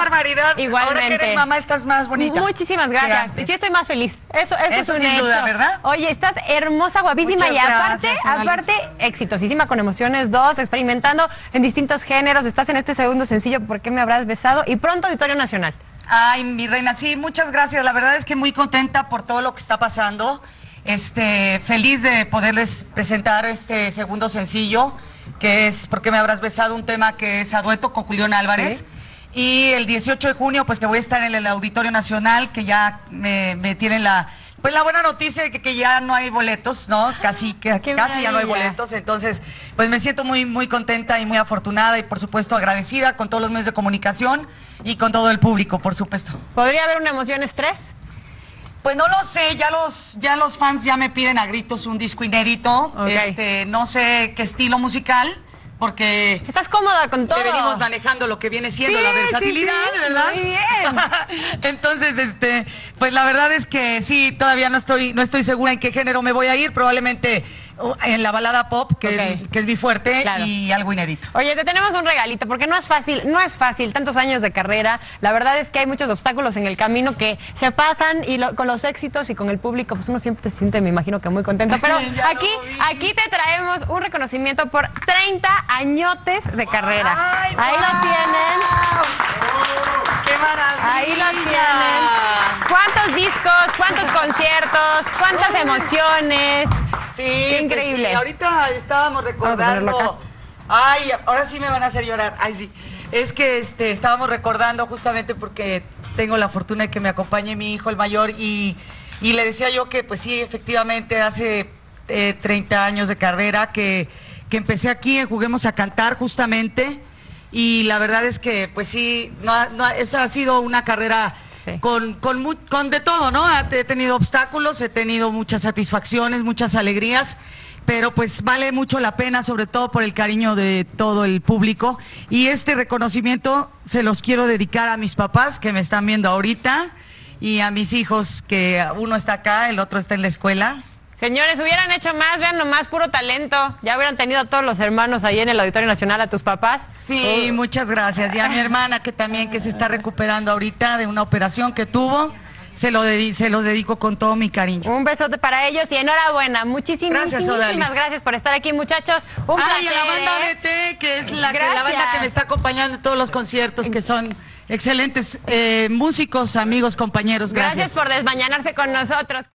barbaridad. Igualmente. Ahora que eres mamá estás más bonita. Muchísimas gracias. Sí, estoy más feliz. Eso es un sin hecho. duda, ¿verdad? Oye, estás hermosa, guapísima. Muchas y gracias, aparte, exitosísima con Emociones 2, experimentando en distintos géneros. Estás en este segundo sencillo, ¿Por qué me habrás besado? Y pronto Auditorio Nacional. Ay, mi reina, sí, muchas gracias. La verdad es que muy contenta por todo lo que está pasando. Feliz de poderles presentar este segundo sencillo, que es ¿Por qué me habrás besado? Un tema que es a dueto con Julián Álvarez. Sí. Y el 18 de junio, pues que voy a estar en el Auditorio Nacional, que ya me tienen la buena noticia de que ya no hay boletos, ¿no? Casi ya no hay boletos. Entonces, pues me siento muy, muy contenta y muy afortunada y, por supuesto, agradecida con todos los medios de comunicación y con todo el público, por supuesto. ¿Podría haber una Emociones 3? Pues no lo sé, ya los fans ya me piden a gritos un disco inédito. Okay. No sé qué estilo musical, porque estás cómoda con todo. Venimos manejando lo que viene siendo la versatilidad, ¿verdad? Muy bien. Entonces, pues la verdad es que sí, todavía no estoy segura en qué género me voy a ir, probablemente en la balada pop, que es mi fuerte, claro. Y algo inédito. Oye, te tenemos un regalito, porque no es fácil, tantos años de carrera. La verdad es que hay muchos obstáculos en el camino que se pasan y con los éxitos y con el público, pues uno siempre se siente, me imagino que muy contento. Pero aquí te traemos un reconocimiento por 30 añotes de carrera. Ay, ahí lo tienen. ¡Qué maravilla! Ahí lo tienen. ¿Cuántos discos, cuántos conciertos, cuántas emociones? Sí, qué increíble. Pues sí, ahorita estábamos recordando. Ay, ahora sí me van a hacer llorar. Ay, sí. Es que estábamos recordando justamente porque tengo la fortuna de que me acompañe mi hijo, el mayor, y le decía yo que, pues sí, efectivamente, hace 30 años de carrera que empecé aquí en Juguemos a Cantar, justamente, y la verdad es que, pues sí, eso ha sido una carrera. Sí. Con de todo, ¿no? He tenido obstáculos, he tenido muchas satisfacciones, muchas alegrías, pero pues vale mucho la pena, sobre todo por el cariño de todo el público. Y este reconocimiento se los quiero dedicar a mis papás que me están viendo ahorita y a mis hijos, que uno está acá, el otro está en la escuela. Señores, hubieran hecho más, vean nomás, puro talento. Ya hubieran tenido a todos los hermanos ahí en el Auditorio Nacional, a tus papás. Sí, muchas gracias. Y a mi hermana, que se está recuperando ahorita de una operación que tuvo, se los dedico con todo mi cariño. Un besote para ellos y enhorabuena. Muchísimas gracias por estar aquí, muchachos. Un placer. Y a la banda DT, que es la banda que me está acompañando en todos los conciertos, que son excelentes músicos, amigos, compañeros. Gracias por desmañanarse con nosotros.